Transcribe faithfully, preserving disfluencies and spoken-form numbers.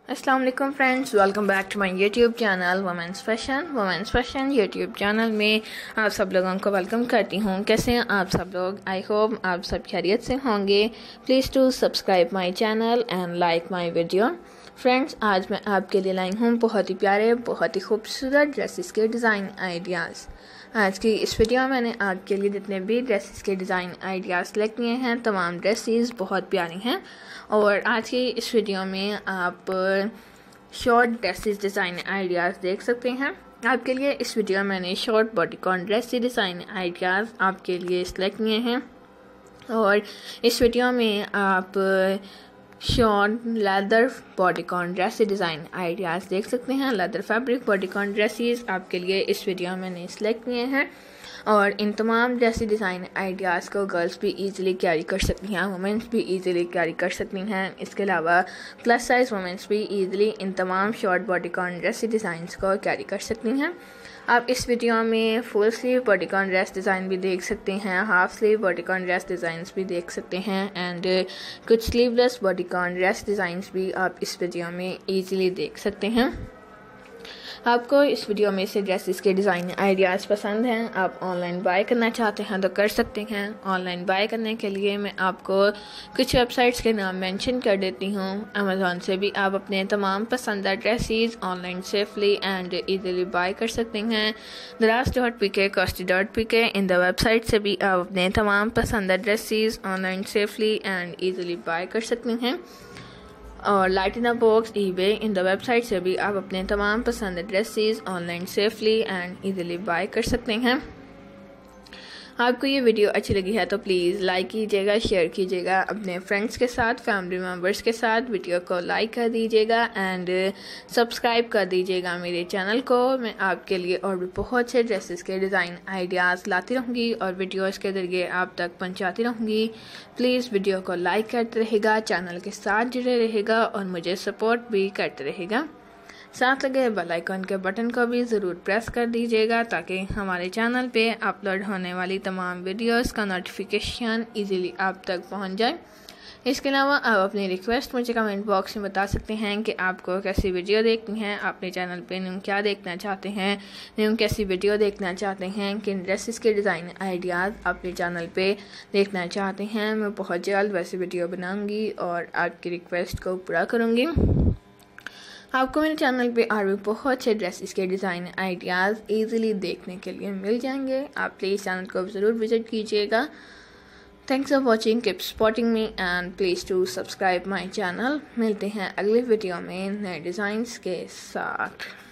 अस्सलाम वालेकुम friends, welcome back to my YouTube channel women's fashion women's fashion YouTube channel में आप सब लोगों को वेलकम करती हूँ। कैसे हैं आप सब लोग? आई होप आप सब खैरियत से होंगे। Please to subscribe my channel and like my video. Friends, आज मैं आपके लिए लाई हूँ बहुत ही प्यारे, बहुत ही खूबसूरत ड्रेसेस के डिज़ाइन आइडियाज़। आज की इस वीडियो में मैंने आपके लिए जितने भी ड्रेसेस के डिज़ाइन आइडियाज़ सेलेक्ट किए हैं, तमाम ड्रेसेस बहुत प्यारी हैं। और आज की इस वीडियो में आप शॉर्ट ड्रेसेस डिज़ाइन आइडियाज़ देख सकते हैं। आपके लिए इस वीडियो में मैंने short bodycon dress design ideas आपके लिए सेलेक्ट किए हैं। और इस वीडियो में आप short leather bodycon dress design ideas देख सकते हैं। लेदर फैब्रिक बॉडीकॉन ड्रेसेस आपके लिए इस वीडियो में मैंने सेलेक्ट किए हैं। और इन तमाम ड्रेस डिज़ाइन आइडियाज़ को गर्ल्स भी इजीली कैरी कर सकती हैं, वुमेंस भी इजीली कैरी कर सकती हैं। इसके अलावा प्लस साइज़ वुमेंस भी इजीली इन तमाम शॉर्ट बॉडीकॉन ड्रेस डिज़ाइंस को कैरी कर सकती हैं। आप इस वीडियो में full sleeve bodycon dress design भी देख सकते हैं, half sleeve bodycon dress designs भी देख सकते हैं एंड कुछ स्लीवलेस बॉडीकॉन ड्रेस डिज़ाइंस भी आप इस वीडियो में इजीली देख सकते हैं। आपको इस वीडियो में से ड्रेसेस के डिज़ाइन आइडियाज़ पसंद हैं, आप ऑनलाइन बाय करना चाहते हैं तो कर सकते हैं। ऑनलाइन बाय करने के लिए मैं आपको कुछ वेबसाइट्स के नाम मेंशन कर देती हूँ। अमेज़ॉन से भी आप अपने तमाम पसंदीदा dresses online safely and easily buy कर सकते हैं। दराज डॉट पी के, कॉस्टी डॉट पी के, इन द वेबसाइट से भी आप अपने तमाम पसंदीदा dresses online safely and easily buy कर सकते हैं। और LightInTheBox, eBay, in the website से भी आप अपने तमाम पसंद dresses online safely and easily buy कर सकते हैं। आपको ये वीडियो अच्छी लगी है तो प्लीज़ लाइक कीजिएगा, शेयर कीजिएगा अपने फ्रेंड्स के साथ, फैमिली मेम्बर्स के साथ। वीडियो को लाइक कर दीजिएगा एंड सब्सक्राइब कर दीजिएगा मेरे चैनल को। मैं आपके लिए और भी बहुत से ड्रेसेस के डिज़ाइन आइडियाज़ लाती रहूँगी और वीडियोस के ज़रिए आप तक पहुँचाती रहूँगी। प्लीज़ वीडियो को लाइक करते रहेगा, चैनल के साथ जुड़े रहेगा और मुझे सपोर्ट भी करते रहेगा। साथ लगे बेल आइकन के बटन को भी ज़रूर प्रेस कर दीजिएगा ताकि हमारे चैनल पे अपलोड होने वाली तमाम वीडियोस का नोटिफिकेशन इजीली आप तक पहुंच जाए। इसके अलावा आप अपनी रिक्वेस्ट मुझे कमेंट बॉक्स में बता सकते हैं कि आपको कैसी वीडियो देखनी है, अपने चैनल पे न्यू क्या देखना चाहते हैं, न्यू कैसी वीडियो देखना चाहते हैं, किन ड्रेसेस के डिज़ाइन आइडियाज़ अपने चैनल पे देखना चाहते हैं। मैं बहुत जल्द वैसी वीडियो बनाऊँगी और आपकी रिक्वेस्ट को पूरा करूँगी। आपको मेरे चैनल पे और भी बहुत से ड्रेसेस के डिज़ाइन आइडियाज़ इजीली देखने के लिए मिल जाएंगे। आप प्लीज़ चैनल को ज़रूर विजिट कीजिएगा। Thanks for watching, keep supporting me and please to subscribe my channel. मिलते हैं अगले वीडियो में नए डिज़ाइंस के साथ।